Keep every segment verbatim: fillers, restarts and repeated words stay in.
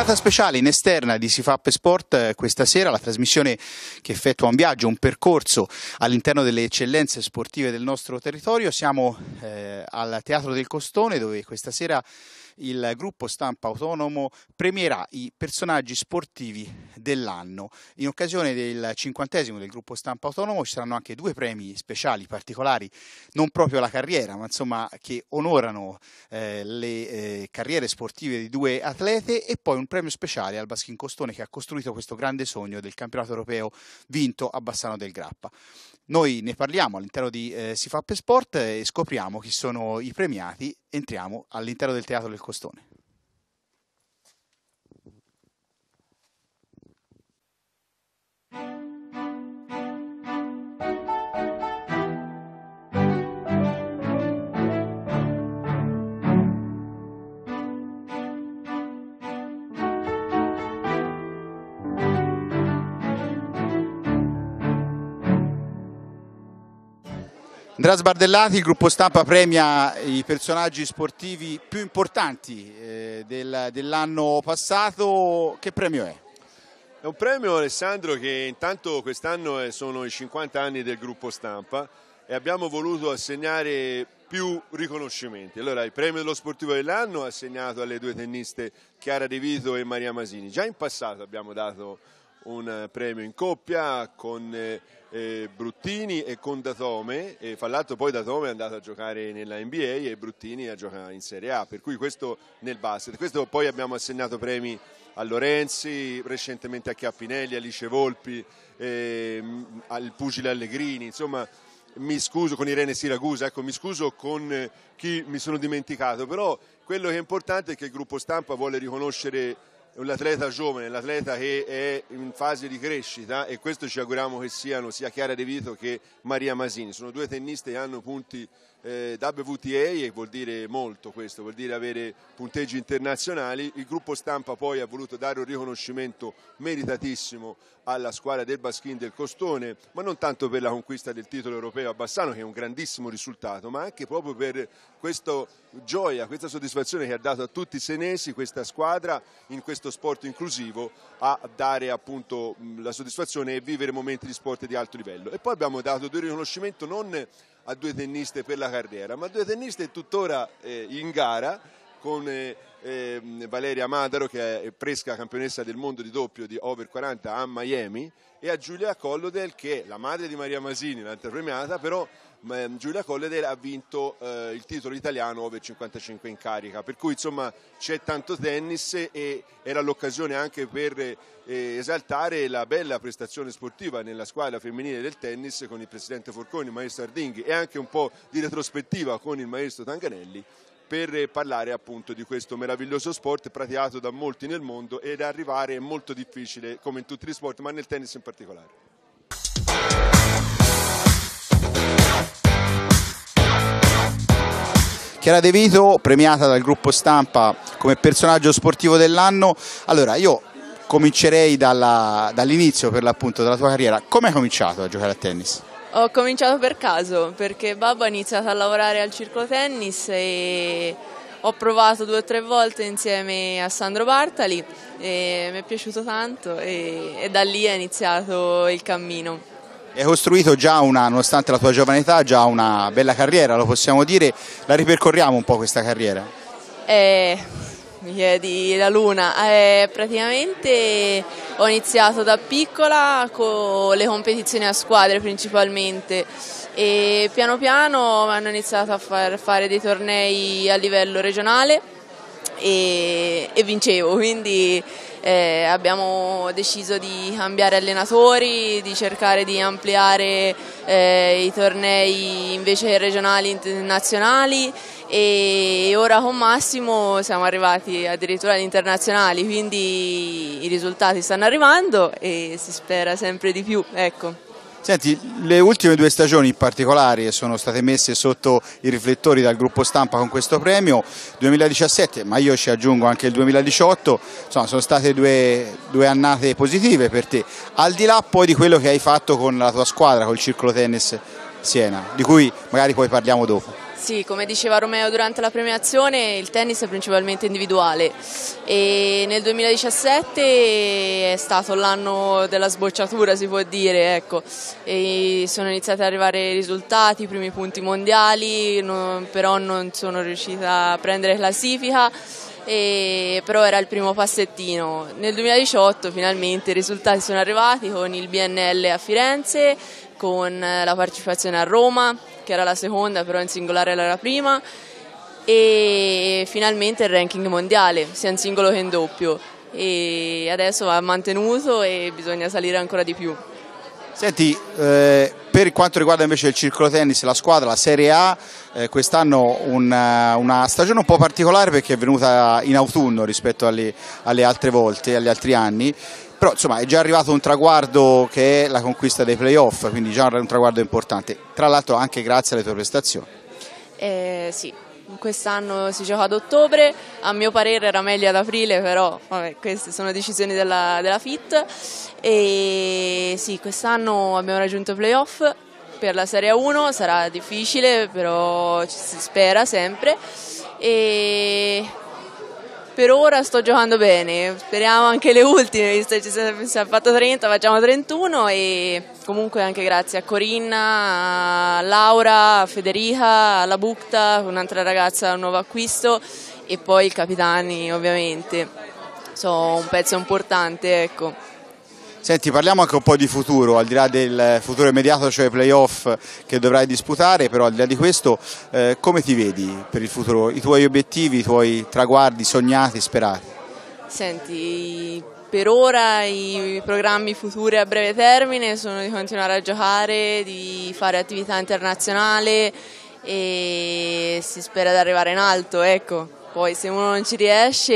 Puntata speciale in esterna di Si Fa per Sport questa sera, la trasmissione che effettua un viaggio, un percorso all'interno delle eccellenze sportive del nostro territorio. Siamo eh, al Teatro del Costone, dove questa sera il gruppo Stampa Autonomo premierà i personaggi sportivi dell'anno. In occasione del cinquantesimo del gruppo Stampa Autonomo ci saranno anche due premi speciali particolari, non proprio la carriera, ma insomma che onorano eh, le eh, carriere sportive di due atlete, e poi un premio speciale al Baschin Costone, che ha costruito questo grande sogno del campionato europeo vinto a Bassano del Grappa. Noi ne parliamo all'interno di eh, Si Fa per Sport e scopriamo chi sono i premiati. Entriamo all'interno del Teatro del Costone. Andrea Sbardellati, il gruppo Stampa premia i personaggi sportivi più importanti eh, del, dell'anno passato. Che premio è? È un premio, Alessandro, che intanto quest'anno sono i cinquanta anni del gruppo Stampa e abbiamo voluto assegnare più riconoscimenti. Allora, il premio dello sportivo dell'anno assegnato alle due tenniste Chiara De Vito e Maria Masini. Già in passato abbiamo dato un premio in coppia con eh, eh, Bruttini e con Datome, e fra l'altro poi Datome è andato a giocare nella N B A e Bruttini a giocare in Serie A, per cui questo nel basket. Questo poi abbiamo assegnato premi a Lorenzi, recentemente a Chiappinelli, a Alice Volpi, eh, al Pugile Allegrini, insomma mi scuso con Irene Siragusa, ecco, mi scuso con eh, chi mi sono dimenticato, però quello che è importante è che il gruppo Stampa vuole riconoscere l'atleta giovane, l'atleta che è in fase di crescita, e questo ci auguriamo che siano sia Chiara De Vito che Maria Masini. Sono due tenniste che hanno punti eh, W T A, e vuol dire molto questo, vuol dire avere punteggi internazionali. Il gruppo Stampa poi ha voluto dare un riconoscimento meritatissimo alla squadra del Baschin del Costone, ma non tanto per la conquista del titolo europeo a Bassano, che è un grandissimo risultato, ma anche proprio per questa gioia, questa soddisfazione che ha dato a tutti i senesi questa squadra in questo sport inclusivo, a dare appunto la soddisfazione e vivere momenti di sport di alto livello. E poi abbiamo dato due riconoscimenti non a due tenniste per la carriera, ma a due tenniste tuttora eh, in gara, con eh, eh, Valeria Madaro, che è fresca campionessa del mondo di doppio di over quaranta a Miami, e a Giulia Collodel, che è la madre di Maria Masini, l'altra premiata, però eh, Giulia Collodel ha vinto eh, il titolo italiano over cinquantacinque in carica, per cui insomma c'è tanto tennis, e era l'occasione anche per eh, esaltare la bella prestazione sportiva nella squadra femminile del tennis, con il presidente Forconi, il maestro Ardinghi, e anche un po' di retrospettiva con il maestro Tanganelli, per parlare appunto di questo meraviglioso sport praticato da molti nel mondo, ed arrivare è molto difficile come in tutti gli sport, ma nel tennis in particolare. Chiara De Vito, premiata dal gruppo Stampa come personaggio sportivo dell'anno. Allora, io comincerei dalla, dall'inizio, per l'appunto, della tua carriera. Come hai cominciato a giocare a tennis? Ho cominciato per caso, perché babbo ha iniziato a lavorare al circolo tennis e ho provato due o tre volte insieme a Sandro Bartali e mi è piaciuto tanto, e, e da lì è iniziato il cammino. Hai costruito già una, nonostante la tua giovane età, già una bella carriera, lo possiamo dire. La ripercorriamo un po' questa carriera? Eh, mi chiedi la luna. Eh, praticamente ho iniziato da piccola con le competizioni a squadre principalmente, e piano piano hanno iniziato a far fare dei tornei a livello regionale e, e vincevo, quindi eh, abbiamo deciso di cambiare allenatori, di cercare di ampliare eh, i tornei invece regionali internazionali, e ora con Massimo siamo arrivati addirittura agli internazionali, quindi i risultati stanno arrivando e si spera sempre di più, ecco. Senti, le ultime due stagioni in particolare sono state messe sotto i riflettori dal gruppo Stampa con questo premio, duemiladiciassette, ma io ci aggiungo anche il duemiladiciotto, insomma sono state due, due annate positive per te, al di là poi di quello che hai fatto con la tua squadra, col Circolo Tennis Siena, di cui magari poi parliamo dopo. Sì, come diceva Romeo durante la premiazione, il tennis è principalmente individuale e nel duemiladiciassette è stato l'anno della sbocciatura, si può dire, ecco. E sono iniziati ad arrivare i risultati, i primi punti mondiali, non, però non sono riuscita a prendere classifica, e, però era il primo passettino. Nel duemiladiciotto finalmente i risultati sono arrivati con il B N L a Firenze, con la partecipazione a Roma, che era la seconda, però in singolare era la prima, e finalmente il ranking mondiale, sia in singolo che in doppio, e adesso va mantenuto e bisogna salire ancora di più. Senti, eh, per quanto riguarda invece il circolo tennis, la squadra, la Serie A, eh, quest'anno una, una stagione un po' particolare perché è venuta in autunno rispetto alle, alle altre volte, agli altri anni. Però insomma è già arrivato un traguardo che è la conquista dei playoff, quindi già un traguardo importante, tra l'altro anche grazie alle tue prestazioni. Eh, sì, quest'anno si gioca ad ottobre, a mio parere era meglio ad aprile, però vabbè, queste sono decisioni della, della F I T. E sì, quest'anno abbiamo raggiunto i playoff per la Serie uno, sarà difficile, però ci si spera sempre. E per ora sto giocando bene, speriamo anche le ultime, visto che ci siamo fatto trenta, facciamo trentuno, e comunque anche grazie a Corinna, a Laura, a Federica, alla Bukta, un'altra ragazza, un nuovo acquisto, e poi il Capitani ovviamente, sono un pezzo importante, ecco. Senti, parliamo anche un po' di futuro, al di là del futuro immediato, cioè i playoff che dovrai disputare, però al di là di questo, eh, come ti vedi per il futuro, i tuoi obiettivi, i tuoi traguardi sognati, sperati? Senti, per ora i programmi futuri a breve termine sono di continuare a giocare, di fare attività internazionale e si spera di arrivare in alto, ecco. Poi se uno non ci riesce,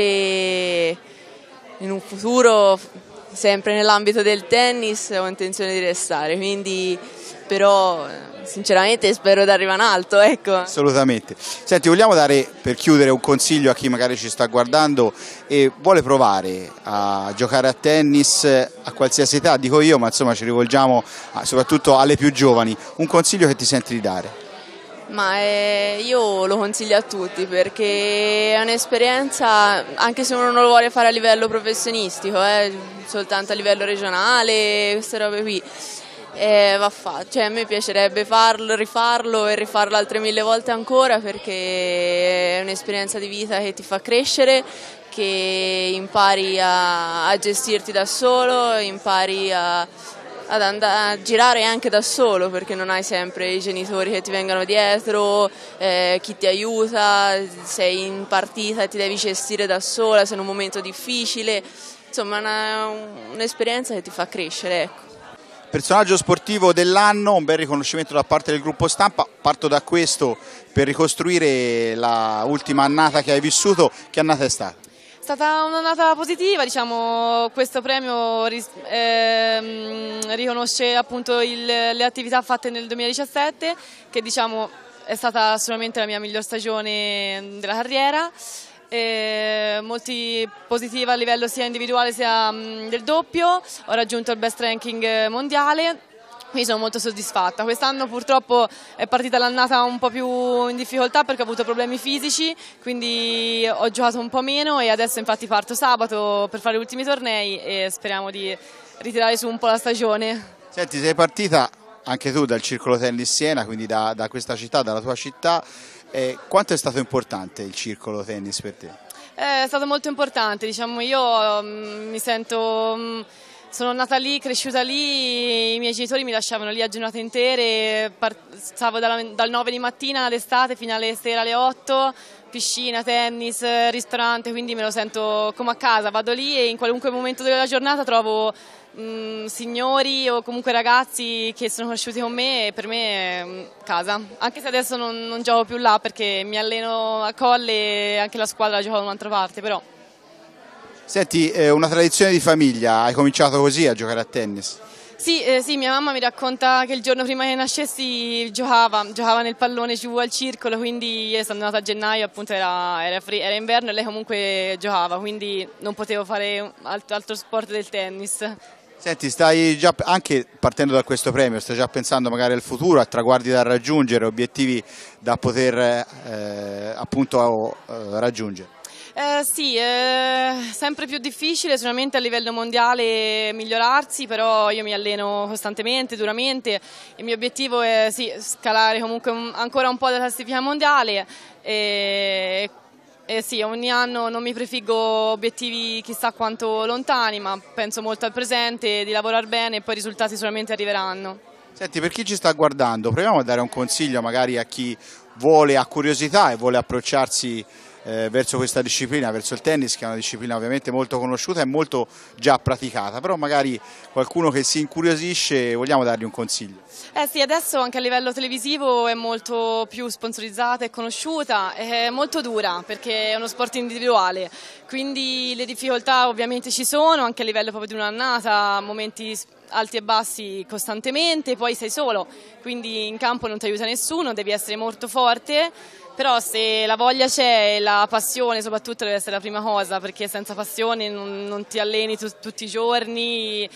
in un futuro, sempre nell'ambito del tennis, ho intenzione di restare, quindi però sinceramente spero di arrivare in alto, ecco. Assolutamente. Senti, vogliamo dare per chiudere un consiglio a chi magari ci sta guardando e vuole provare a giocare a tennis a qualsiasi età, dico io, ma insomma ci rivolgiamo a, soprattutto alle più giovani, un consiglio che ti senti di dare? Ma eh, io lo consiglio a tutti perché è un'esperienza, anche se uno non lo vuole fare a livello professionistico, eh, soltanto a livello regionale, queste robe qui, eh, va fatto. Cioè, a me piacerebbe farlo, rifarlo e rifarlo altre mille volte ancora, perché è un'esperienza di vita che ti fa crescere, che impari a, a gestirti da solo, impari a ad andare a girare anche da solo, perché non hai sempre i genitori che ti vengano dietro, eh, chi ti aiuta, sei in partita e ti devi gestire da sola, sei in un momento difficile, insomma è un'esperienza che ti fa crescere, ecco. Personaggio sportivo dell'anno, un bel riconoscimento da parte del gruppo stampa. Parto da questo per ricostruire la ultima annata che hai vissuto. Che annata è stata? È stata un'annata positiva, diciamo, questo premio ehm, riconosce appunto il, le attività fatte nel duemiladiciassette, che diciamo è stata sicuramente la mia miglior stagione della carriera, e molti positiva a livello sia individuale sia mh, del doppio, ho raggiunto il best ranking mondiale. Quindi sono molto soddisfatta. Quest'anno purtroppo è partita l'annata un po' più in difficoltà perché ho avuto problemi fisici, quindi ho giocato un po' meno e adesso infatti parto sabato per fare gli ultimi tornei e speriamo di ritirare su un po' la stagione. Senti, sei partita anche tu dal Circolo Tennis Siena, quindi da, da questa città, dalla tua città. Eh, quanto è stato importante il Circolo Tennis per te? È stato molto importante, diciamo, io um, mi sento... Um, Sono nata lì, cresciuta lì, i miei genitori mi lasciavano lì a giornate intere, stavo dal nove di mattina all'estate fino alle sera alle otto, piscina, tennis, ristorante, quindi me lo sento come a casa, vado lì e in qualunque momento della giornata trovo mh, signori o comunque ragazzi che sono cresciuti con me e per me è mh, casa, anche se adesso non, non gioco più là perché mi alleno a Colle e anche la squadra la gioco da un'altra parte, però... Senti, eh, una tradizione di famiglia, hai cominciato così a giocare a tennis? Sì, eh, sì, mia mamma mi racconta che il giorno prima che nascessi giocava, giocava nel pallone giù al circolo, quindi io sono andata a gennaio, appunto era, era, free, era inverno e lei comunque giocava, quindi non potevo fare altro, altro sport del tennis. Senti, stai già, anche partendo da questo premio, stai già pensando magari al futuro, a traguardi da raggiungere, obiettivi da poter eh, appunto eh, raggiungere? Eh, sì, è sempre più difficile sicuramente a livello mondiale migliorarsi, però io mi alleno costantemente, duramente. Il mio obiettivo è sì, scalare comunque un, ancora un po' della classifica mondiale e, e sì, ogni anno non mi prefiggo obiettivi chissà quanto lontani, ma penso molto al presente, di lavorare bene e poi i risultati sicuramente arriveranno. Senti, per chi ci sta guardando, proviamo a dare un consiglio magari a chi vuole, ha curiosità e vuole approcciarsi Eh, verso questa disciplina, verso il tennis, che è una disciplina ovviamente molto conosciuta e molto già praticata, però magari qualcuno che si incuriosisce, vogliamo dargli un consiglio? Eh sì, adesso anche a livello televisivo è molto più sponsorizzata e conosciuta, è molto dura perché è uno sport individuale, quindi le difficoltà ovviamente ci sono anche a livello proprio di un'annata, momenti alti e bassi costantemente, poi sei solo, quindi in campo non ti aiuta nessuno, devi essere molto forte. Però se la voglia c'è e la passione soprattutto deve essere la prima cosa, perché senza passione non, non ti alleni tu, tutti i giorni.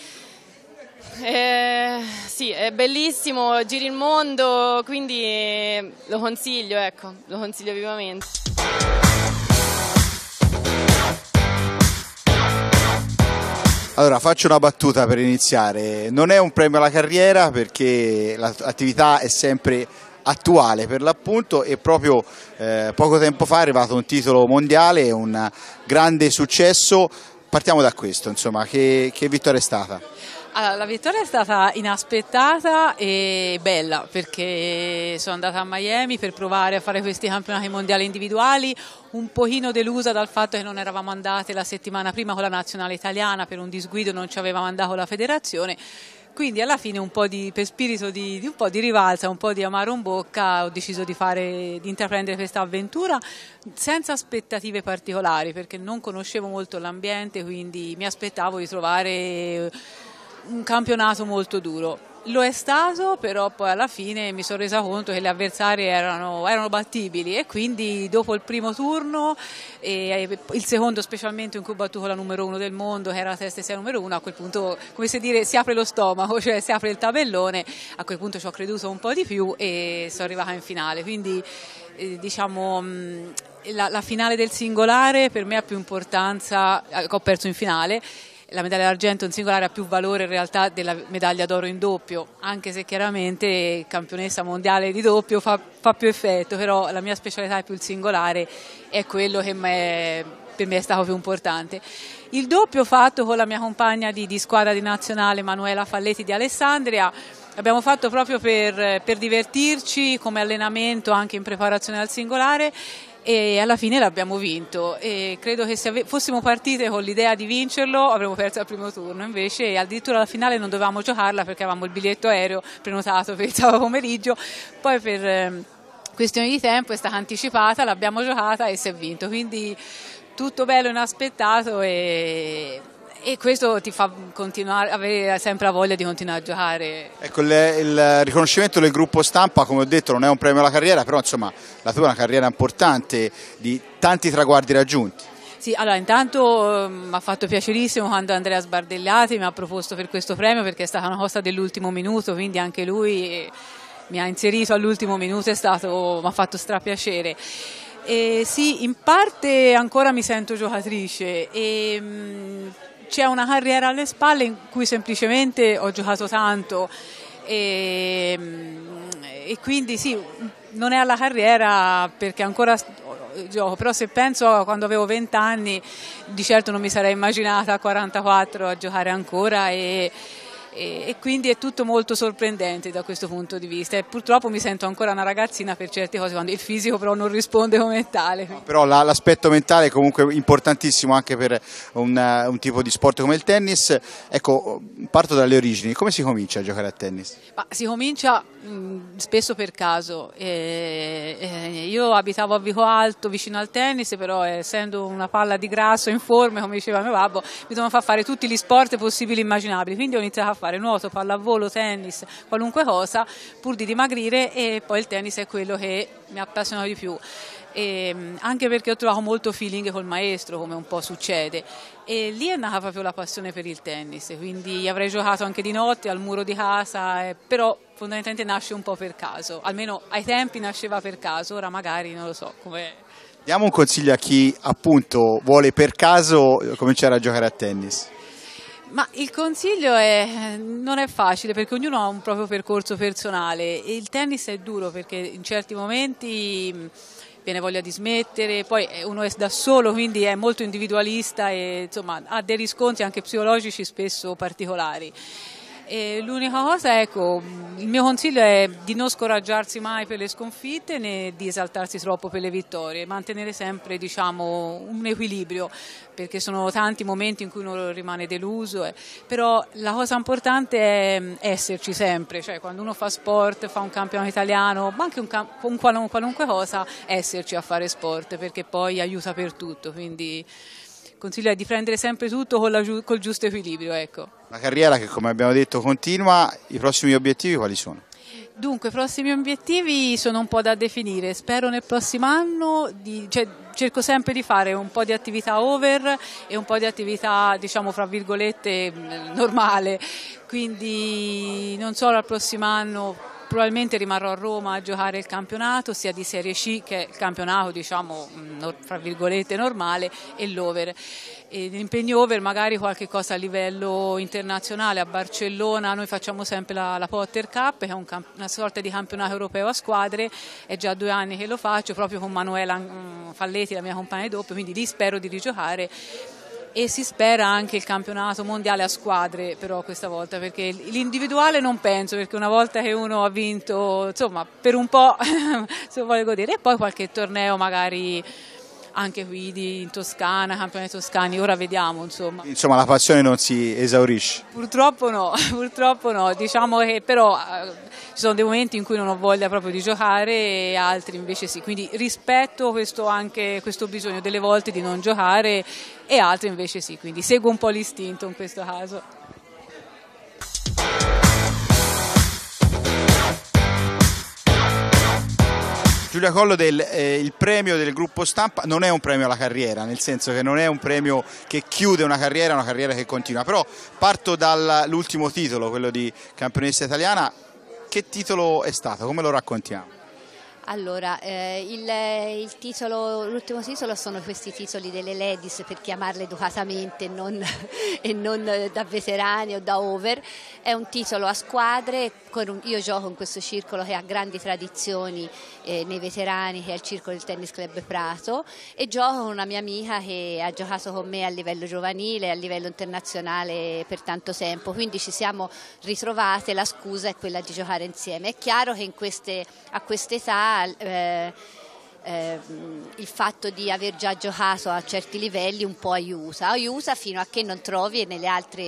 Eh, sì, è bellissimo, giri il mondo, quindi lo consiglio, ecco, lo consiglio vivamente. Allora, faccio una battuta per iniziare. Non è un premio alla carriera perché l'attività è sempre attuale per l'appunto e proprio eh, poco tempo fa è arrivato un titolo mondiale, un grande successo. Partiamo da questo, insomma, che, che vittoria è stata? Allora, la vittoria è stata inaspettata e bella perché sono andata a Miami per provare a fare questi campionati mondiali individuali, un pochino delusa dal fatto che non eravamo andate la settimana prima con la nazionale italiana, per un disguido non ci aveva mandato la federazione. Quindi alla fine un po' di, per spirito di, di un po' di rivalsa, un po' di amaro in bocca, ho deciso di, fare, di intraprendere questa avventura senza aspettative particolari perché non conoscevo molto l'ambiente, quindi mi aspettavo di trovare un campionato molto duro. Lo è stato, però poi alla fine mi sono resa conto che le avversarie erano, erano battibili e quindi dopo il primo turno e il secondo specialmente in cui ho battuto la numero uno del mondo che era la testa e sei numero uno, a quel punto come si dire si apre lo stomaco, cioè si apre il tabellone, a quel punto ci ho creduto un po' di più e sono arrivata in finale, quindi eh, diciamo la, la finale del singolare per me ha più importanza, eh, ho perso in finale. La medaglia d'argento in singolare ha più valore in realtà della medaglia d'oro in doppio, anche se chiaramente campionessa mondiale di doppio fa, fa più effetto, però la mia specialità è più il singolare, è quello che per me è stato più importante. Il doppio fatto con la mia compagna di, di squadra di nazionale Manuela Falletti di Alessandria, abbiamo fatto proprio per, per divertirci come allenamento anche in preparazione al singolare e alla fine l'abbiamo vinto e credo che se fossimo partite con l'idea di vincerlo avremmo perso al primo turno, invece addirittura alla finale non dovevamo giocarla perché avevamo il biglietto aereo prenotato per il sabato pomeriggio, poi per eh, questioni di tempo è stata anticipata, l'abbiamo giocata e si è vinto, quindi tutto bello inaspettato e e questo ti fa continuare, avere sempre la voglia di continuare a giocare. Ecco, il, il riconoscimento del gruppo stampa, come ho detto, non è un premio alla carriera, però insomma la tua è una carriera importante di tanti traguardi raggiunti. Sì, allora intanto mi ha fatto piacerissimo quando Andrea Sbardellati mi ha proposto per questo premio perché è stata una cosa dell'ultimo minuto, quindi anche lui mi ha inserito all'ultimo minuto, è stato, mi ha fatto strapiacere. E sì, in parte ancora mi sento giocatrice e mh, c'è una carriera alle spalle in cui semplicemente ho giocato tanto e, e quindi sì, non è alla carriera perché ancora gioco, però se penso a quando avevo venti anni di certo non mi sarei immaginata a quarantaquattro a giocare ancora e, e, e quindi è tutto molto sorprendente da questo punto di vista e purtroppo mi sento ancora una ragazzina per certe cose quando il fisico però non risponde come tale. No, però la, l'aspetto mentale è comunque importantissimo anche per un, un tipo di sport come il tennis. Ecco, parto dalle origini, come si comincia a giocare a tennis? Ma si comincia mh, spesso per caso, e, e io abitavo a Vico Alto vicino al tennis, però essendo una palla di grasso informe come diceva mio babbo mi dovevano far fare tutti gli sport possibili e immaginabili, quindi ho iniziato a fare nuoto, pallavolo, tennis, qualunque cosa, pur di dimagrire, e poi il tennis è quello che mi appassiona di più. E anche perché ho trovato molto feeling col maestro, come un po' succede, e lì è nata proprio la passione per il tennis, quindi avrei giocato anche di notte al muro di casa, eh, però fondamentalmente nasce un po' per caso, almeno ai tempi nasceva per caso, ora magari non lo so come. Diamo un consiglio a chi appunto vuole per caso cominciare a giocare a tennis. Ma il consiglio è, non è facile perché ognuno ha un proprio percorso personale e il tennis è duro perché in certi momenti viene voglia di smettere, poi uno è da solo, quindi è molto individualista e insomma ha dei riscontri anche psicologici spesso particolari. E l'unica cosa, ecco, il mio consiglio è di non scoraggiarsi mai per le sconfitte né di esaltarsi troppo per le vittorie, mantenere sempre, diciamo, un equilibrio, perché sono tanti momenti in cui uno rimane deluso, eh. Però la cosa importante è esserci sempre, cioè quando uno fa sport, fa un campionato italiano, ma anche un, un qualunque cosa, esserci a fare sport, perché poi aiuta per tutto, quindi il consiglio è di prendere sempre tutto con la, col giusto equilibrio, ecco. Una carriera che, come abbiamo detto, continua. I prossimi obiettivi quali sono? Dunque, i prossimi obiettivi sono un po' da definire. Spero nel prossimo anno, di, cioè, cerco sempre di fare un po' di attività over e un po' di attività, diciamo, fra virgolette, normale. Quindi non solo al prossimo anno. Probabilmente rimarrò a Roma a giocare il campionato, sia di Serie C che il campionato, diciamo, fra virgolette normale, e l'over. L'impegno over magari qualche cosa a livello internazionale. A Barcellona noi facciamo sempre la, la Potter Cup, che è un, una sorta di campionato europeo a squadre, è già due anni che lo faccio, proprio con Manuela Falletti, la mia compagna di doppio, quindi lì spero di rigiocare. E si spera anche il campionato mondiale a squadre, però questa volta, perché l'individuale non penso, perché una volta che uno ha vinto, insomma, per un po' se vuole godere, e poi qualche torneo magari anche qui di, in Toscana, campionati toscani, ora vediamo, insomma. Insomma, la passione non si esaurisce? Purtroppo no, purtroppo no, diciamo che però eh, ci sono dei momenti in cui non ho voglia proprio di giocare e altri invece sì, quindi rispetto questo, anche questo bisogno delle volte di non giocare e altri invece sì, quindi seguo un po' l'istinto in questo caso. Giulia Collo, del, eh, il premio del gruppo stampa non è un premio alla carriera, nel senso che non è un premio che chiude una carriera, è una carriera che continua, però parto dall'ultimo titolo, quello di campionessa italiana. Che titolo è stato? Come lo raccontiamo? Allora, eh, il, il titolo, l'ultimo titolo sono questi titoli delle ladies, per chiamarle educatamente, non, e non da veterani o da over. È un titolo a squadre, con un, io gioco in questo circolo che ha grandi tradizioni eh, nei veterani, che è il circolo del Tennis Club Prato, e gioco con una mia amica che ha giocato con me a livello giovanile e a livello internazionale per tanto tempo, quindi ci siamo ritrovate, la scusa è quella di giocare insieme. È chiaro che in queste, a quest'età Eh, eh, il fatto di aver già giocato a certi livelli un po' aiuta, aiuta fino a che non trovi nelle altre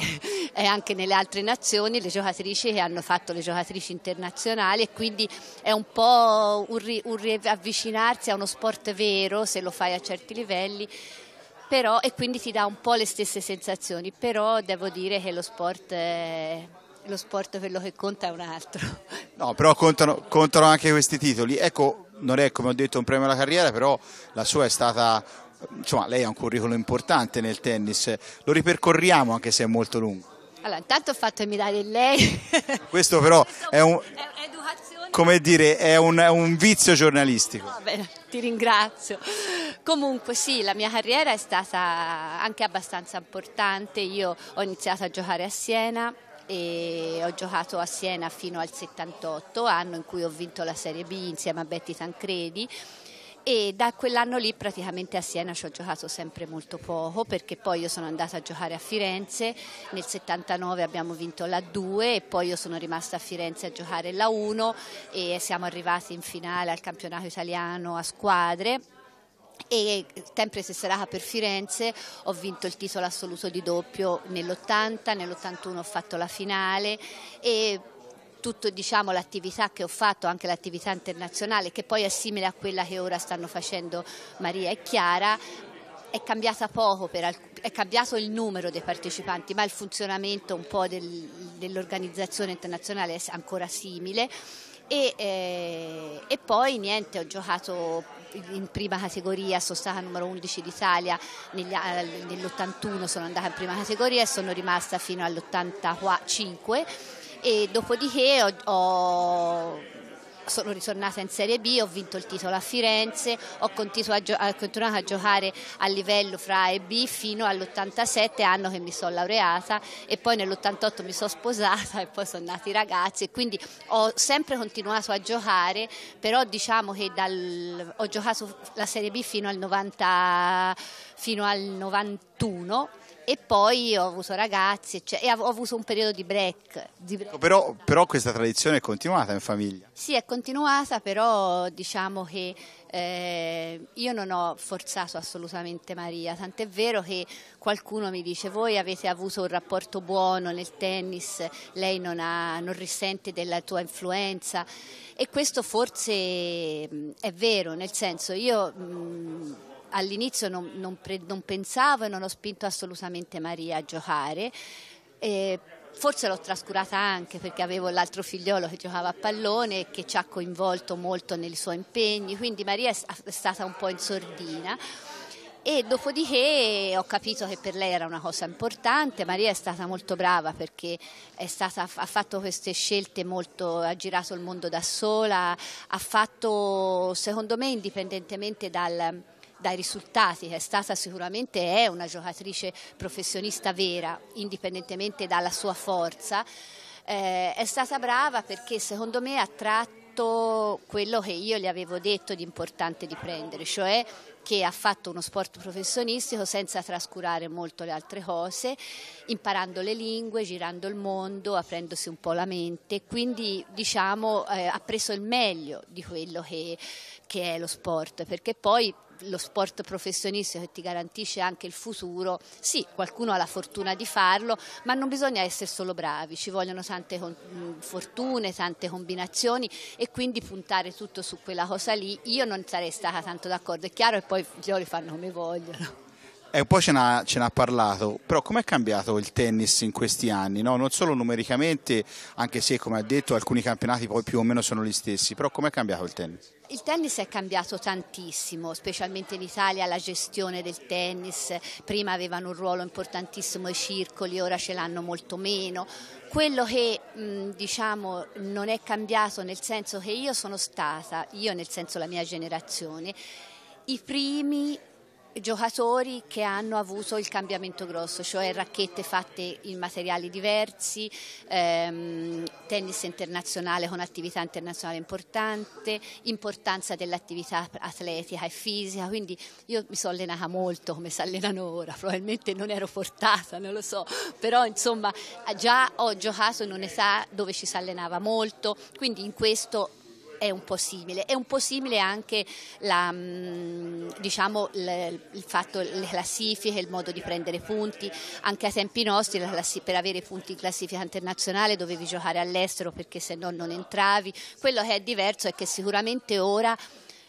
e anche nelle altre nazioni le giocatrici che hanno fatto le giocatrici internazionali, e quindi è un po' un, ri, un riavvicinarsi a uno sport vero se lo fai a certi livelli. Però, e quindi ti dà un po' le stesse sensazioni, però devo dire che lo sport è, lo sport quello che conta è un altro. No, però contano, contano anche questi titoli. Ecco, non è, come ho detto, un premio alla carriera, però la sua è stata, insomma, lei ha un curriculum importante nel tennis. Lo ripercorriamo anche se è molto lungo. Allora, intanto ho fatto imitare lei. Questo però è un, come dire, è un, è un vizio giornalistico. Va bene, ti ringrazio. Comunque sì, la mia carriera è stata anche abbastanza importante. Io ho iniziato a giocare a Siena e ho giocato a Siena fino al settantotto, anno in cui ho vinto la Serie B insieme a Betty Tancredi, e da quell'anno lì praticamente a Siena ci ho giocato sempre molto poco, perché poi io sono andata a giocare a Firenze, nel settantanove abbiamo vinto la due e poi io sono rimasta a Firenze a giocare la uno e siamo arrivati in finale al campionato italiano a squadre. E sempre se serata per Firenze ho vinto il titolo assoluto di doppio nell'ottanta, nell'ottantuno ho fatto la finale, e tutto, diciamo, l'attività che ho fatto, anche l'attività internazionale, che poi è simile a quella che ora stanno facendo Maria e Chiara, è cambiata poco, per alc- è cambiato il numero dei partecipanti, ma il funzionamento un po' del, dell'organizzazione internazionale è ancora simile. E, eh, e poi niente, ho giocato in prima categoria, sono stata numero undici d'Italia negli, nell'ottantuno, sono andata in prima categoria e sono rimasta fino all'ottantacinque e dopodiché ho, ho sono ritornata in Serie B, ho vinto il titolo a Firenze, ho continuato a, ho continuato a giocare a livello fra A e B fino all'ottantasette, anno che mi sono laureata, e poi nell'ottantotto mi sono sposata e poi sono nati i ragazzi e quindi ho sempre continuato a giocare, però diciamo che dal, ho giocato la Serie B fino al novanta, fino al novantuno. E poi ho avuto ragazzi cioè, e ho avuto un periodo di break, di break. Però, però questa tradizione è continuata in famiglia? Sì, è continuata, però diciamo che eh, io non ho forzato assolutamente Maria, tant'è vero che qualcuno mi dice voi avete avuto un rapporto buono nel tennis, lei non, ha, non risente della tua influenza, e questo forse mh, è vero, nel senso io... Mh, all'inizio non, non, pre, non pensavo e non ho spinto assolutamente Maria a giocare, e forse l'ho trascurata anche perché avevo l'altro figliolo che giocava a pallone e che ci ha coinvolto molto nei suoi impegni, quindi Maria è stata un po' in sordina. E dopodiché ho capito che per lei era una cosa importante. Maria è stata molto brava perché è stata, ha fatto queste scelte molto, ha girato il mondo da sola, ha fatto secondo me indipendentemente dal... dai risultati, è stata sicuramente è una giocatrice professionista vera, indipendentemente dalla sua forza, eh, è stata brava perché secondo me ha tratto quello che io le avevo detto di importante di prendere, cioè che ha fatto uno sport professionistico senza trascurare molto le altre cose, imparando le lingue, girando il mondo, aprendosi un po' la mente, quindi diciamo eh, ha preso il meglio di quello che, che è lo sport, perché poi lo sport professionistico che ti garantisce anche il futuro, sì, qualcuno ha la fortuna di farlo, ma non bisogna essere solo bravi, ci vogliono tante fortune, tante combinazioni e quindi puntare tutto su quella cosa lì. Io non sarei stata tanto d'accordo, è chiaro che poi i figlioli fanno come vogliono. E poi ce n'ha, ce n'ha parlato, però com'è cambiato il tennis in questi anni? No? Non solo numericamente, anche se come ha detto alcuni campionati poi più o meno sono gli stessi, però com'è cambiato il tennis? Il tennis è cambiato tantissimo, specialmente in Italia la gestione del tennis, prima avevano un ruolo importantissimo i circoli, ora ce l'hanno molto meno. Quello che mh, diciamo non è cambiato nel senso che io sono stata, io nel senso la mia generazione, i primi giocatori che hanno avuto il cambiamento grosso, cioè racchette fatte in materiali diversi, ehm, tennis internazionale con attività internazionale importante, importanza dell'attività atletica e fisica, quindi io mi sono allenata molto come si allenano ora, probabilmente non ero portata, non lo so, però insomma già ho giocato in un'età dove ci si allenava molto, quindi in questo è un po' simile, è un po' simile anche la, diciamo, il fatto, le classifiche, il modo di prendere punti, anche ai tempi nostri per avere punti in classifica internazionale dovevi giocare all'estero perché se no non entravi. Quello che è diverso è che sicuramente ora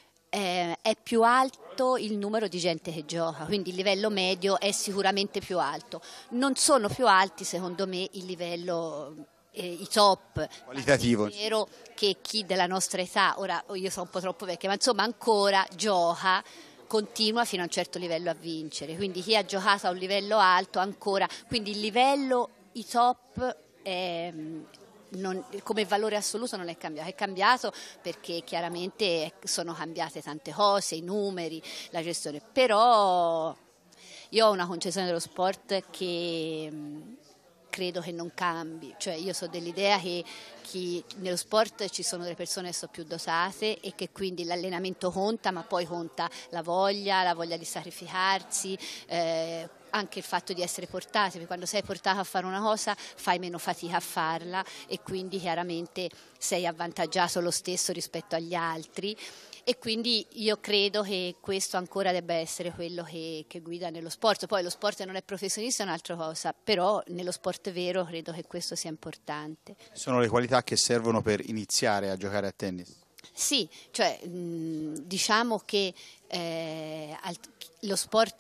eh, è più alto il numero di gente che gioca, quindi il livello medio è sicuramente più alto, non sono più alti secondo me il livello i top qualitativo. È vero che chi della nostra età, ora io sono un po' troppo vecchia, ma insomma ancora gioca, continua fino a un certo livello a vincere, quindi chi ha giocato a un livello alto ancora, quindi il livello, i top è, non, come valore assoluto non è cambiato, è cambiato perché chiaramente sono cambiate tante cose, i numeri, la gestione, però io ho una concezione dello sport che credo che non cambi, cioè io sono dell'idea che chi, nello sport ci sono delle persone che sono più dotate e che quindi l'allenamento conta, ma poi conta la voglia, la voglia di sacrificarsi, eh, anche il fatto di essere portati, perché quando sei portato a fare una cosa fai meno fatica a farla e quindi chiaramente sei avvantaggiato lo stesso rispetto agli altri. E quindi io credo che questo ancora debba essere quello che, che guida nello sport. Poi lo sport non è professionista, è un'altra cosa, però nello sport vero credo che questo sia importante. Sono le qualità che servono per iniziare a giocare a tennis? Sì, cioè mh, diciamo che eh, lo sport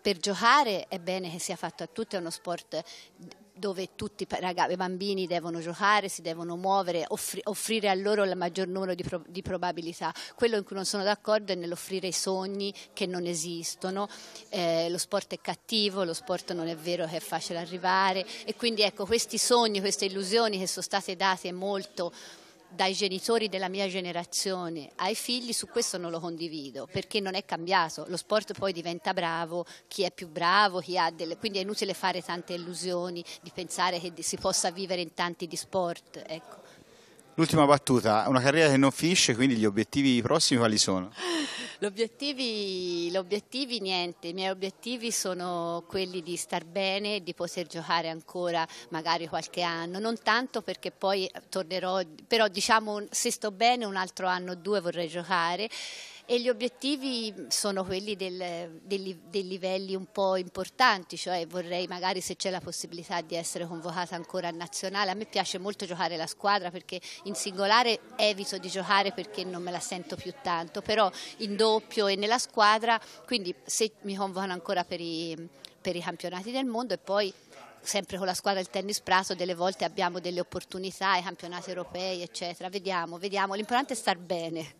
per giocare è bene che sia fatto a tutti, è uno sport dove tutti i bambini devono giocare, si devono muovere, offri, offrire a loro il maggior numero di, pro, di probabilità. Quello in cui non sono d'accordo è nell'offrire i sogni che non esistono. Eh, lo sport è cattivo, lo sport non è vero che è facile arrivare, e quindi ecco, questi sogni, queste illusioni che sono state date molto dai genitori della mia generazione ai figli, su questo non lo condivido, perché non è cambiato. Lo sport poi diventa bravo chi è più bravo, chi ha delle, quindi è inutile fare tante illusioni di pensare che si possa vivere in tanti di sport, ecco. L'ultima battuta, una carriera che non finisce, quindi gli obiettivi prossimi quali sono? Gli obiettivi, gli obiettivi niente, i miei obiettivi sono quelli di star bene, di poter giocare ancora magari qualche anno, non tanto perché poi tornerò, però diciamo se sto bene un altro anno o due vorrei giocare. E gli obiettivi sono quelli del, dei, dei livelli un po' importanti, cioè vorrei magari, se c'è la possibilità, di essere convocata ancora a nazionale. A me piace molto giocare la squadra, perché in singolare evito di giocare perché non me la sento più tanto, però in doppio e nella squadra, quindi se mi convocano ancora per i, per i campionati del mondo, e poi sempre con la squadra del tennis Prato delle volte abbiamo delle opportunità ai campionati europei eccetera, vediamo, vediamo, l'importante è star bene.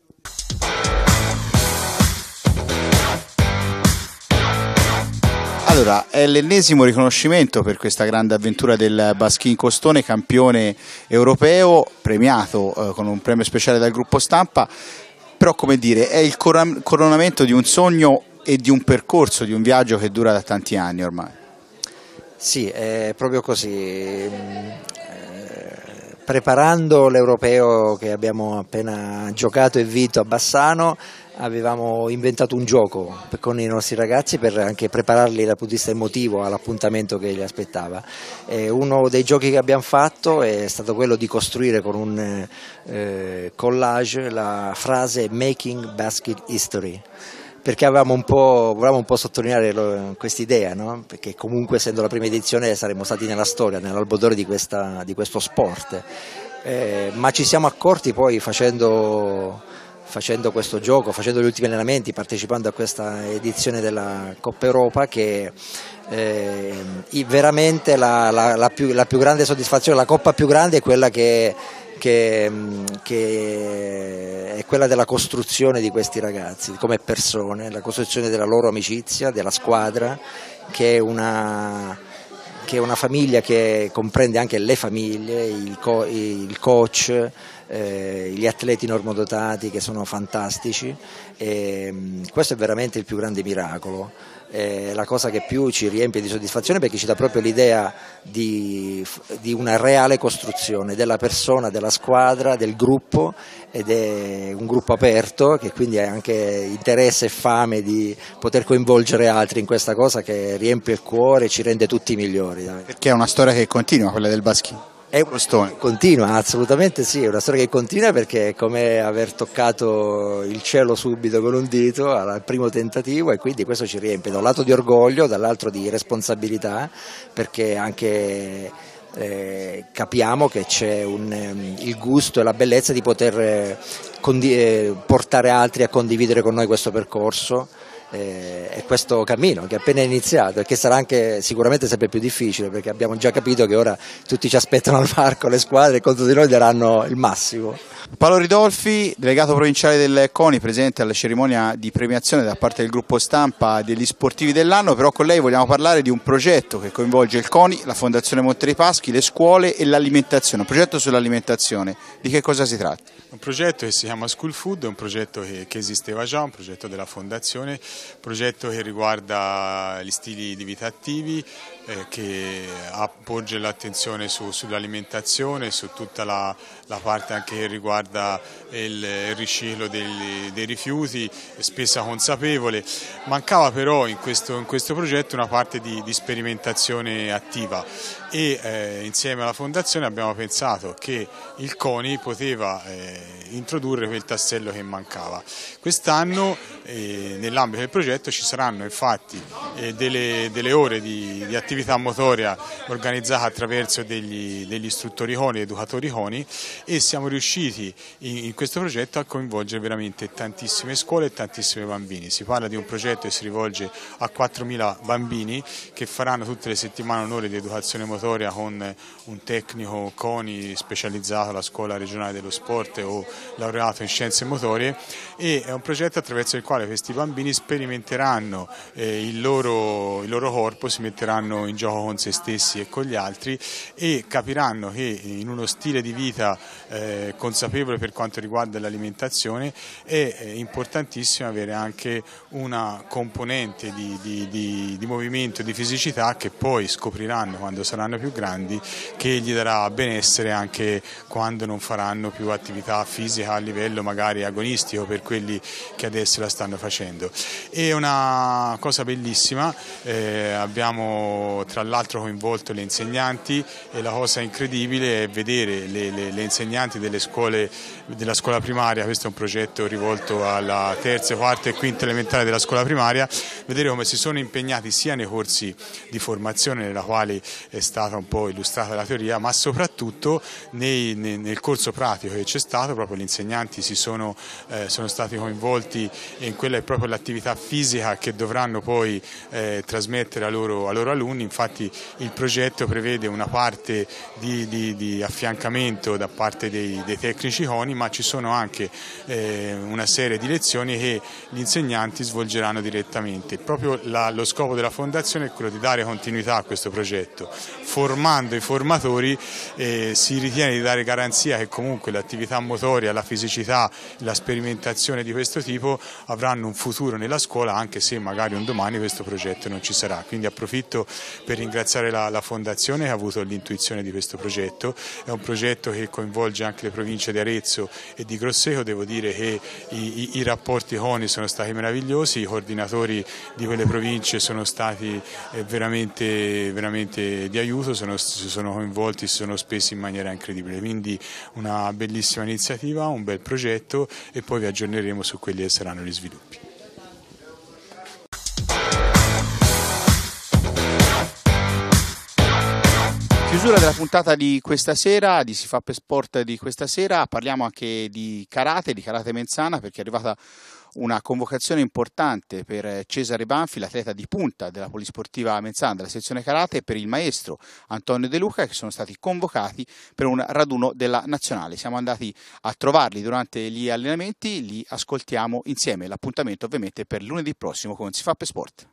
Allora, è l'ennesimo riconoscimento per questa grande avventura del Baschin Costone, campione europeo, premiato eh, con un premio speciale dal gruppo stampa, però come dire, è il coronamento di un sogno e di un percorso, di un viaggio che dura da tanti anni ormai. Sì, è proprio così. Preparando l'europeo che abbiamo appena giocato e vinto a Bassano, avevamo inventato un gioco con i nostri ragazzi per anche prepararli dal punto di vista emotivo all'appuntamento che li aspettava. E uno dei giochi che abbiamo fatto è stato quello di costruire con un eh, collage la frase "Making Basket History", perché avevamo un po', volevamo un po' sottolineare questa idea, no? Perché comunque, essendo la prima edizione, saremmo stati nella storia, nell'albodore di, questa, di questo sport, eh, ma ci siamo accorti poi facendo, facendo questo gioco, facendo gli ultimi allenamenti, partecipando a questa edizione della Coppa Europa, che eh, veramente la, la, la, più, la più grande soddisfazione, la coppa più grande è quella che Che, che è quella della costruzione di questi ragazzi come persone, la costruzione della loro amicizia, della squadra, che è una, che è una famiglia che comprende anche le famiglie, il, co, il coach, eh, gli atleti normodotati che sono fantastici, e questo è veramente il più grande miracolo. È la cosa che più ci riempie di soddisfazione, perché ci dà proprio l'idea di, di una reale costruzione della persona, della squadra, del gruppo, ed è un gruppo aperto che quindi ha anche interesse e fame di poter coinvolgere altri in questa cosa, che riempie il cuore e ci rende tutti migliori. Perché è una storia che continua, quella del Baschin. È Costone. Continua, assolutamente sì, è una storia che continua, perché è come aver toccato il cielo subito con un dito al primo tentativo, e quindi questo ci riempie da un lato di orgoglio, dall'altro di responsabilità, perché anche eh, capiamo che c'è un, um, il gusto e la bellezza di poter eh, condi- eh, portare altri a condividere con noi questo percorso e questo cammino che è appena iniziato, e che sarà anche sicuramente sempre più difficile, perché abbiamo già capito che ora tutti ci aspettano al varco, le squadre contro di noi daranno il massimo. Paolo Ridolfi, delegato provinciale del CONI, presente alla cerimonia di premiazione da parte del gruppo stampa degli sportivi dell'anno. Però con lei vogliamo parlare di un progetto che coinvolge il CONI, la Fondazione Monte dei Paschi, le scuole e l'alimentazione, un progetto sull'alimentazione. Di che cosa si tratta? Un progetto che si chiama School Food, è un progetto che, che esisteva già, un progetto della Fondazione, un progetto che riguarda gli stili di vita attivi, eh, che appoggia l'attenzione su, sull'alimentazione, su tutta la, la parte anche che riguarda il, il riciclo dei, dei rifiuti, spesa consapevole. Mancava però in questo, in questo progetto una parte di, di sperimentazione attiva, e eh, insieme alla Fondazione abbiamo pensato che il CONI poteva eh, introdurre quel tassello che mancava. Quest'anno eh, nell'ambito del progetto ci saranno infatti eh, delle, delle ore di, di attività motoria organizzata attraverso degli, degli istruttori CONI, educatori CONI, e siamo riusciti in, in questo progetto a coinvolgere veramente tantissime scuole e tantissimi bambini. Si parla di un progetto che si rivolge a quattromila bambini che faranno tutte le settimane un'ora di educazione motoria con un tecnico CONI specializzato alla Scuola Regionale dello Sport o laureato in Scienze Motorie, e è un progetto attraverso il quale questi bambini sperimenteranno eh, il, loro, il loro corpo, si metteranno in gioco con se stessi e con gli altri e capiranno che in uno stile di vita eh, consapevole per quanto riguarda l'alimentazione è, è importantissimo avere anche una componente di, di, di, di movimento e di fisicità che poi scopriranno quando saranno più grandi, che gli darà benessere anche quando non faranno più attività fisica a livello magari agonistico per quelli che adesso la stanno facendo. È una cosa bellissima, eh, abbiamo tra l'altro coinvolto le insegnanti e la cosa incredibile è vedere le, le, le insegnanti delle scuole, della scuola primaria. Questo è un progetto rivolto alla terza, quarta e quinta elementare della scuola primaria, vedere come si sono impegnati sia nei corsi di formazione nella quale è stata un po' illustrata la teoria, ma soprattutto nei, nei, nel corso pratico che c'è stato. Proprio gli insegnanti si sono, eh, sono stati coinvolti in quella è proprio l'attività fisica che dovranno poi eh, trasmettere ai loro, ai loro alunni. Infatti il progetto prevede una parte di, di, di affiancamento da parte dei, dei tecnici CONI, ma ci sono anche eh, una serie di lezioni che gli insegnanti svolgeranno direttamente. Proprio la, lo scopo della Fondazione è quello di dare continuità a questo progetto. Formando i formatori eh, si ritiene di dare garanzia che comunque l'attività motoria, la fisicità, la sperimentazione di questo tipo avranno un futuro nella scuola, anche se magari un domani questo progetto non ci sarà. Quindi approfitto per ringraziare la, la Fondazione che ha avuto l'intuizione di questo progetto. È un progetto che coinvolge anche le province di Arezzo e di Grosseto. Devo dire che i, i, i rapporti CONI sono stati meravigliosi, i coordinatori di quelle province sono stati eh, veramente, veramente di aiuto, sono, si sono coinvolti, si sono spesi in maniera incredibile. Quindi una bellissima iniziativa, un bel progetto, e poi vi aggiorneremo su quelli che saranno gli sviluppi. Chiusura della puntata di questa sera, di Si fa per Sport di questa sera. Parliamo anche di karate, di karate Menzana, perché è arrivata una convocazione importante per Cesare Banfi, l'atleta di punta della Polisportiva Menzana della sezione karate, e per il maestro Antonio De Luca, che sono stati convocati per un raduno della nazionale. Siamo andati a trovarli durante gli allenamenti, li ascoltiamo insieme. L'appuntamento ovviamente per lunedì prossimo con Si fa per Sport.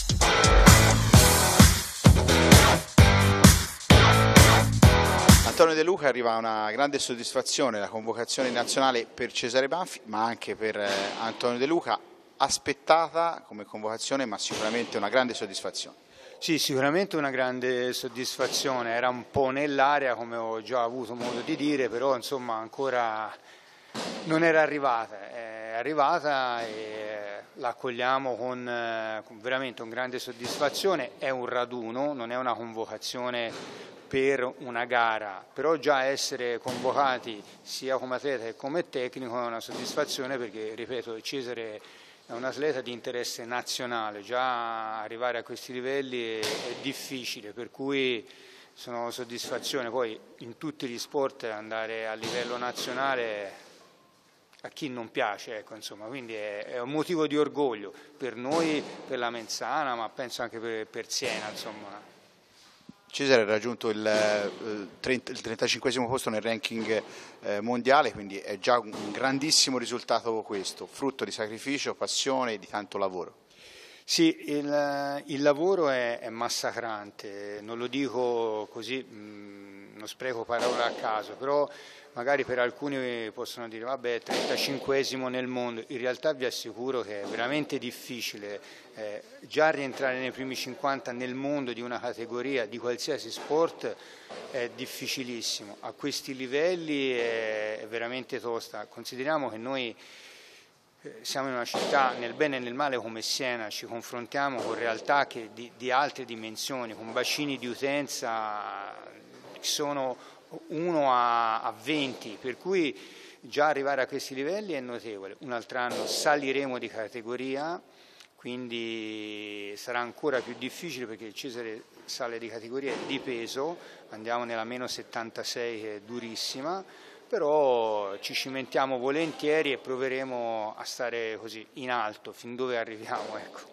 Antonio De Luca, arriva una grande soddisfazione, la convocazione nazionale per Cesare Banfi, ma anche per eh, Antonio De Luca, aspettata come convocazione, ma sicuramente una grande soddisfazione. Sì, sicuramente una grande soddisfazione, era un po' nell'area come ho già avuto modo di dire, però insomma ancora non era arrivata, è arrivata e la accogliamo con, con veramente un grande soddisfazione. È un raduno, non è una convocazione per una gara, però già essere convocati sia come atleta che come tecnico è una soddisfazione, perché ripeto, Cesare è un atleta di interesse nazionale, già arrivare a questi livelli è, è difficile, per cui sono soddisfazione. Poi in tutti gli sport andare a livello nazionale a chi non piace, ecco, insomma, quindi è, è un motivo di orgoglio per noi, per la Menzana, ma penso anche per, per Siena, insomma. Cesare ha raggiunto il, il trentacinquesimo posto nel ranking eh, mondiale, quindi è già un grandissimo risultato questo, frutto di sacrificio, passione e di tanto lavoro. Sì, il, il lavoro è, è massacrante, non lo dico così, mh, non spreco parole a caso, però magari per alcuni possono dire vabbè, trentacinquesimo nel mondo. In realtà vi assicuro che è veramente difficile eh, già rientrare nei primi cinquanta nel mondo di una categoria di qualsiasi sport, è difficilissimo. A questi livelli è, è veramente tosta. Consideriamo che noi siamo in una città, nel bene e nel male come Siena, ci confrontiamo con realtà che di, di altre dimensioni, con bacini di utenza che sono uno a venti, per cui già arrivare a questi livelli è notevole. Un altro anno saliremo di categoria, quindi sarà ancora più difficile perché il Cesare sale di categoria di peso, andiamo nella meno settantasei che è durissima, però ci cimentiamo volentieri e proveremo a stare così in alto fin dove arriviamo, ecco.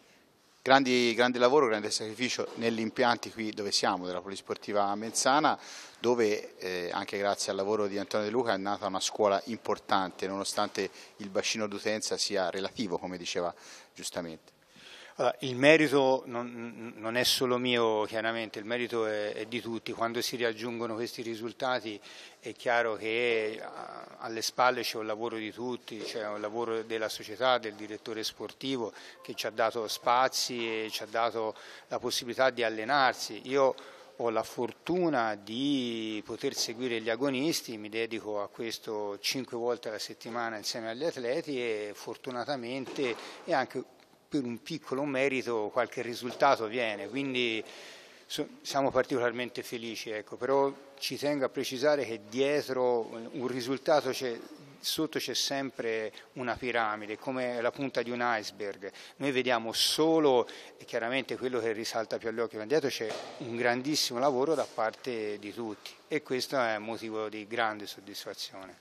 Grandi, grande lavoro, grande sacrificio negli impianti qui dove siamo, della Polisportiva Menzana, dove eh, anche grazie al lavoro di Antonio De Luca è nata una scuola importante, nonostante il bacino d'utenza sia relativo, come diceva giustamente. Allora, il merito non, non è solo mio, chiaramente, il merito è, è di tutti. Quando si raggiungono questi risultati è chiaro che alle spalle c'è un lavoro di tutti, c'è un lavoro della società, del direttore sportivo che ci ha dato spazi e ci ha dato la possibilità di allenarsi. Io ho la fortuna di poter seguire gli agonisti, mi dedico a questo cinque volte alla settimana insieme agli atleti e fortunatamente e anche per un piccolo merito qualche risultato viene, quindi so, siamo particolarmente felici, ecco. Però ci tengo a precisare che dietro un risultato c'è, sotto c'è sempre una piramide, come la punta di un iceberg. Noi vediamo solo e chiaramente quello che risalta più agli occhi, ma dietro c'è un grandissimo lavoro da parte di tutti e questo è un motivo di grande soddisfazione.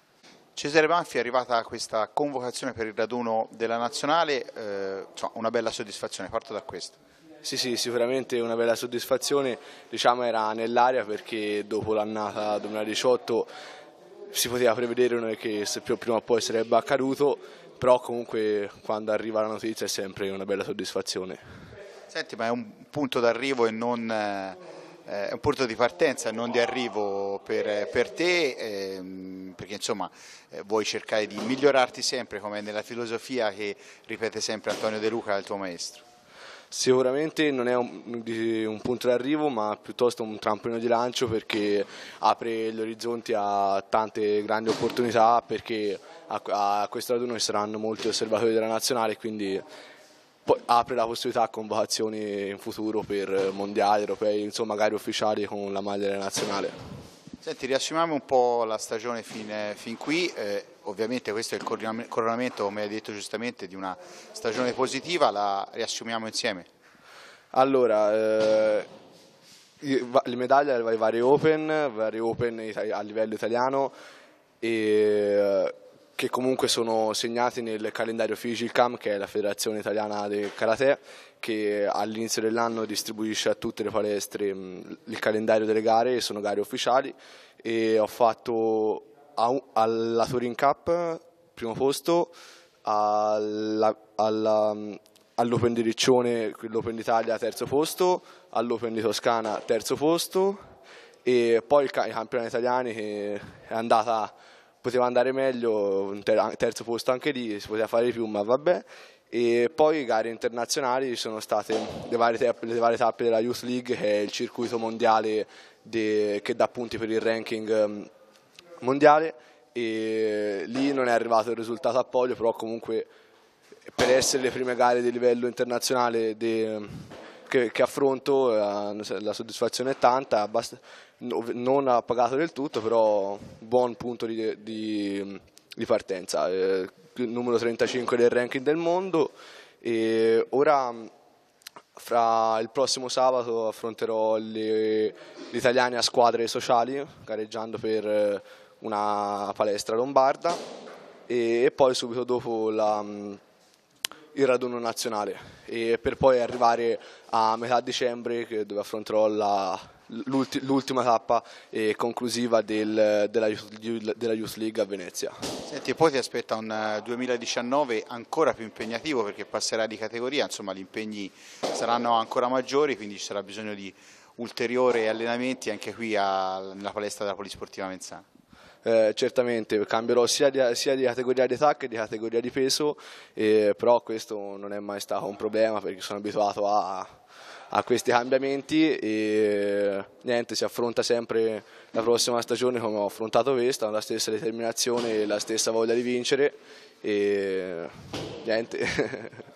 Cesare Banfi è arrivata a questa convocazione per il raduno della nazionale, eh, insomma, una bella soddisfazione, parto da questo. Sì, sì, sicuramente una bella soddisfazione, diciamo era nell'aria perché dopo l'annata duemiladiciotto si poteva prevedere che se più prima o poi sarebbe accaduto, però comunque quando arriva la notizia è sempre una bella soddisfazione. Senti, ma è un punto d'arrivo e non... Eh, è un punto di partenza e non di arrivo per, per te, ehm, perché insomma eh, vuoi cercare di migliorarti sempre, come nella filosofia che ripete sempre Antonio De Luca, il tuo maestro. Sicuramente non è un, un punto d'arrivo, ma piuttosto un trampolino di lancio perché apre gli orizzonti a tante grandi opportunità, perché a, a questo raduno ci saranno molti osservatori della nazionale, quindi poi apre la possibilità a convocazioni in futuro per mondiali, europei, insomma gare ufficiali con la maglia della nazionale. Senti, riassumiamo un po' la stagione fin, fin qui, eh, ovviamente questo è il coronamento, come hai detto giustamente, di una stagione positiva, la riassumiamo insieme? Allora, eh, le medaglie alle varie Open, varie Open a livello italiano, e che comunque sono segnati nel calendario Figicam, che è la federazione italiana del karate, che all'inizio dell'anno distribuisce a tutte le palestre il calendario delle gare, e sono gare ufficiali, e ho fatto alla Touring Cup primo posto, all'Open di Riccione, l'Open d'Italia terzo posto, all'Open di Toscana terzo posto, e poi i campionati italiani che è andata... poteva andare meglio, un terzo posto anche lì, si poteva fare di più, ma vabbè. E poi gare internazionali, sono state le varie, tappe, le varie tappe della Youth League, che è il circuito mondiale de, che dà punti per il ranking mondiale, e lì non è arrivato il risultato a podio, però comunque per essere le prime gare di livello internazionale de, che, che affronto la soddisfazione è tanta, basta, non ha pagato del tutto, però buon punto di, di, di partenza, eh, numero trentacinque del ranking del mondo, e ora fra il prossimo sabato affronterò gli italiani a squadre sociali gareggiando per una palestra lombarda, e, e poi subito dopo la, il raduno nazionale, e per poi arrivare a metà dicembre dove affronterò la l'ultima tappa eh, conclusiva del, della, della Youth League a Venezia. Senti, e poi ti aspetta un duemiladiciannove ancora più impegnativo, perché passerai di categoria, insomma gli impegni saranno ancora maggiori, quindi ci sarà bisogno di ulteriori allenamenti anche qui a, nella palestra della Polisportiva Menzana. Eh, certamente cambierò sia di, sia di categoria di età che di categoria di peso, eh, però questo non è mai stato un problema perché sono abituato a a questi cambiamenti, e niente, si affronta sempre la prossima stagione come ho affrontato questa, con la stessa determinazione e la stessa voglia di vincere, e niente.